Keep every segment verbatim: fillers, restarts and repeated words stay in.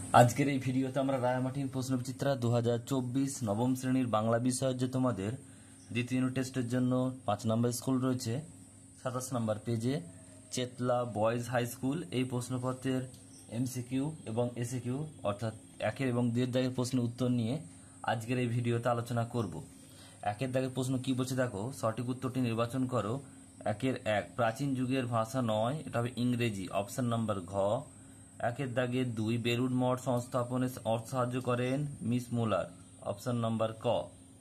আজকের এই ভিডিওতে আমরা রায়ামাটির প্রশ্নবিচিত্রা দু হাজার চব্বিশ নবম শ্রেণীর বাংলা বিষয়ের যে তোমাদের দ্বিতীয় ইউনিট টেস্টের জন্য পাঁচ নম্বর স্কুল রয়েছে সাতাশ নম্বর পেজে চেতলা বয়েজ হাই স্কুল এই প্রশ্নপত্রের এমসিকিউ এবং এসিকিউ অর্থাৎ একের এবং দুয়ের দাগের প্রশ্নের উত্তর নিয়ে আজকের এই ভিডিওতে আলোচনা করব। একের দাগের প্রশ্ন কি বলছে দেখো, সঠিক উত্তরটি নির্বাচন করো। একের এক, প্রাচীন যুগের ভাষা নয়, এটা হবে ইংরেজি, অপশন নাম্বার ঘ। একের দাগে দুই, বেলুড় মঠ সংস্থাপনে অর্থ সাহায্য করেন মিস মুলার, অপশন নাম্বার ক।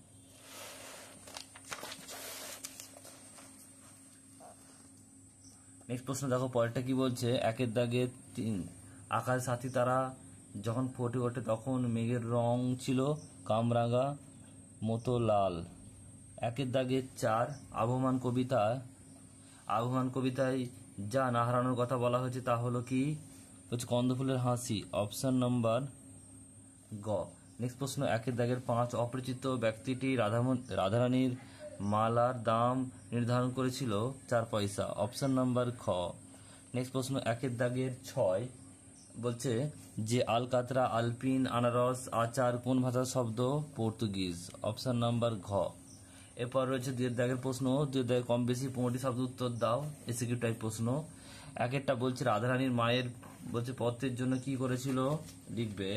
নেক্সট প্রশ্ন দেখো, পরেরটা কি বলছে। একের দাগে তিন, আকাশ সাথী তারা যখন ফুটে ওঠে তখন মেঘের রং ছিল কামরাঙা মতো লাল। একের দাগে চার, আবহমান কবিতা আবহমান কবিতায় যা না হারানোর কথা বলা হয়েছে তা হলো কি, হচ্ছে কন্দফুলের হাসি, অপশন নাম্বার গ। নেক্সট প্রশ্ন একের দাগের পাঁচ, অপরিচিত ব্যক্তিটি রাধারানীর মালার দাম নির্ধারণ করেছিল চার পয়সা, অপশন নাম্বার খ। নেক্সট প্রশ্ন একের দাগের ছয় বলছে যে আলকাতরা, আলপিন, আনারস, আচার কোন ভাষার শব্দ, পর্তুগিজ, অপশন নাম্বার ঘ। এরপর রয়েছে দুয়ের দাগের প্রশ্ন, দুয়ের দাগে কম বেশি পনেরোটি শব্দ উত্তর দাও, এসিকিউ টাইপ প্রশ্ন। এক একটা বলছে রাধারানীর মায়ের বলছে পত্রের জন্য কি করেছিল, লিখবে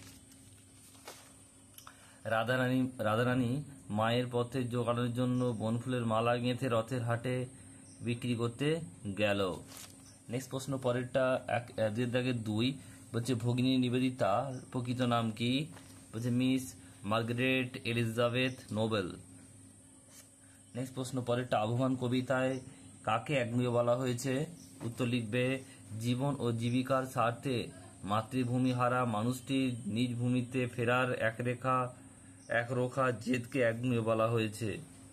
রাধারানী রাধারানী মায়ের পথের জোগানোর জন্য বনফুলের মালা গেঁথে রথের হাটে বিক্রি করতে গেল। নেক্সট প্রশ্ন পরেরটা এক দুই দাগে দুই বলছে ভগিনী নিবেদিতা প্রকৃত নাম কি, বলছে Miss Margaret Elizabeth Noble. Next প্রশ্ন পরেরটা আবহমান কবিতায় কাকে একগুঁয়ে বলা হয়েছে, উত্তর লিখবে জীবন ও জীবিকার স্বার্থে মাতৃভূমি হারা মানুষটির নিজ ভূমিতে ফেরার একরেখা একরোখা জেদকে একগুঁয়ে বলা হয়েছে।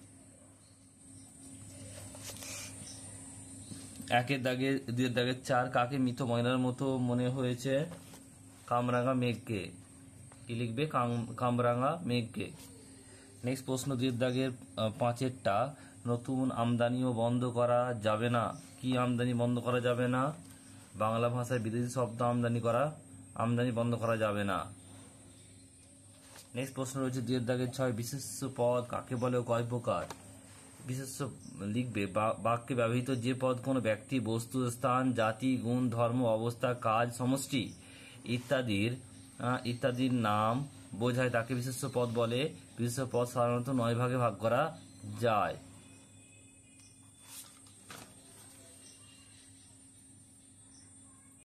একের দাগে দুয়ের দাগের চার, কাকে মৃত ময়নার মতো মনে হয়েছে, কামরাঙা মেঘকে, কি লিখবে কামরাঙা মেঘকে। নেক্সট প্রশ্ন দুয়ের দাগের পাঁচেরটা, নতুন আমদানিও বন্ধ করা যাবে না, কি আমদানি বন্ধ করা যাবে না, বাংলা ভাষায় বিদেশি শব্দ আমদানি করা আমদানি বন্ধ করা যাবে না। নেক্সট প্রশ্ন রয়েছে দুয়ের দাগের ছয়, বিশেষ্য পদ কাকে বলে ও কয় প্রকার, বিশেষ্য লিখবে বাক্যে ব্যবহৃত যে পদ কোনো ব্যক্তি, বস্তু, স্থান, জাতি, গুণ, ধর্ম, অবস্থা, কাজ, সমষ্টি ইত্যাদির ইত্যাদির নাম বোঝায় তাকে বিশেষ্য পদ বলে। বিশেষ্য পদ সাধারণত নয় ভাগে ভাগ করা যায়।